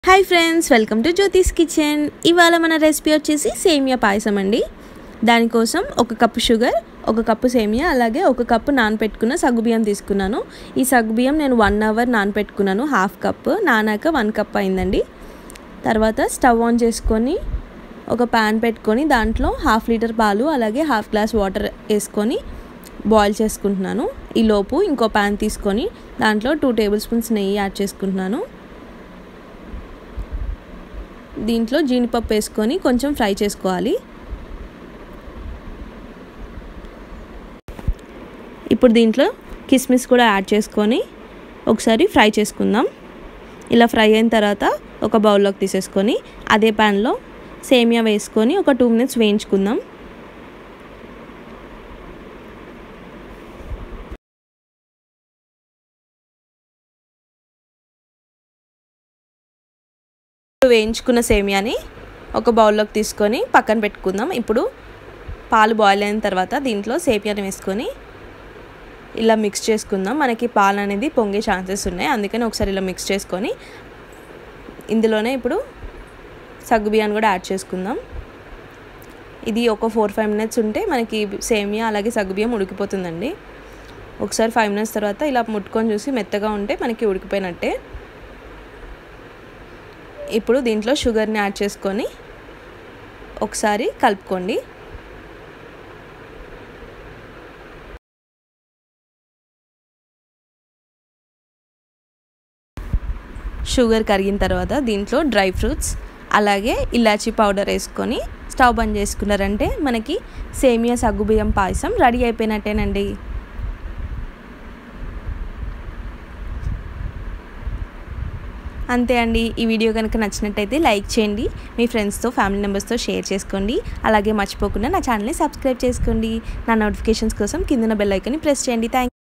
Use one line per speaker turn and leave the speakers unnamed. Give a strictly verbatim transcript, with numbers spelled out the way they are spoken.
Hi friends, welcome to Jyothi's kitchen. ఇవాళ మన recipe వచ్చేసి సేమియా పాయసం అండి. దానికోసం ఒక కప్పు షుగర్, ఒక కప్పు సేమియా, అలాగే ఒక కప్పు నానపెట్టుకున్న సగ్గుబియ్యం తీసుకున్నాను. ఈ సగ్గుబియ్యం నేను వన్ అవర్ నానపెట్టుకున్నాను. హాఫ్ కప్ నానాక వన్ కప్ అయిందండి. తర్వాత స్టవ్ ఆన్ చేసుకొని ఒక ప్యాన్ పెట్టుకొని దాంట్లో హాఫ్ లీటర్ పాలు అలాగే హాఫ్ గ్లాస్ వాటర్ వేసుకొని బాయిల్ చేసుకుంటున్నాను. ఈ లోపు ఇంకో ప్యాన్ తీసుకొని దాంట్లో టూ టేబుల్ స్పూన్స్ నెయ్యి యాడ్ చేసుకుంటున్నాను. దీంట్లో జీడిపప్పు వేసుకొని కొంచెం ఫ్రై చేసుకోవాలి. ఇప్పుడు దీంట్లో కిస్మిస్ కూడా యాడ్ చేసుకొని ఒకసారి ఫ్రై చేసుకుందాం. ఇలా ఫ్రై అయిన తర్వాత ఒక బౌల్లోకి తీసేసుకొని అదే ప్యాన్లో సేమియా వేసుకొని ఒక టూ మినిట్స్ వేయించుకుందాం. వేయించుకున్న సేమియాని ఒక బౌల్లోకి తీసుకొని పక్కన పెట్టుకుందాం. ఇప్పుడు పాలు బాయిల్ అయిన తర్వాత దీంట్లో సేమియాని వేసుకొని ఇలా మిక్స్ చేసుకుందాం. మనకి పాలు అనేది పొంగే ఛాన్సెస్ ఉన్నాయి, అందుకని ఒకసారి ఇలా మిక్స్ చేసుకొని ఇందులోనే ఇప్పుడు సగ్గుబియ్యాన్ని కూడా యాడ్ చేసుకుందాం. ఇది ఒక ఫోర్ ఫైవ్ మినిట్స్ ఉంటే మనకి సేమియా అలాగే సగ్గుబియ్యం ఉడికిపోతుందండి. ఒకసారి ఫైవ్ మినిట్స్ తర్వాత ఇలా ముట్టుకొని చూసి మెత్తగా ఉంటే మనకి ఉడికిపోయినట్టే. ఇప్పుడు దీంట్లో షుగర్ని యాడ్ చేసుకొని ఒకసారి కలుపుకోండి. షుగర్ కరిగిన తర్వాత దీంట్లో డ్రై ఫ్రూట్స్ అలాగే ఇలాచీ పౌడర్ వేసుకొని స్టవ్ బంద్ చేసుకున్నారంటే మనకి సేమియా సగ్గుబియ్యం పాయసం రెడీ అయిపోయినట్టేనండి. అంతే అండి. ఈ వీడియో కనుక నచ్చినట్టయితే లైక్ చేయండి, మీ ఫ్రెండ్స్తో ఫ్యామిలీ మెంబర్స్తో షేర్ చేసుకోండి. అలాగే మర్చిపోకుండా నా ఛానల్ని సబ్స్క్రైబ్ చేసుకోండి. నా నోటిఫికేషన్స్ కోసం కింద బెల్ ఐకాన్ని ప్రెస్ చేయండి. థ్యాంక్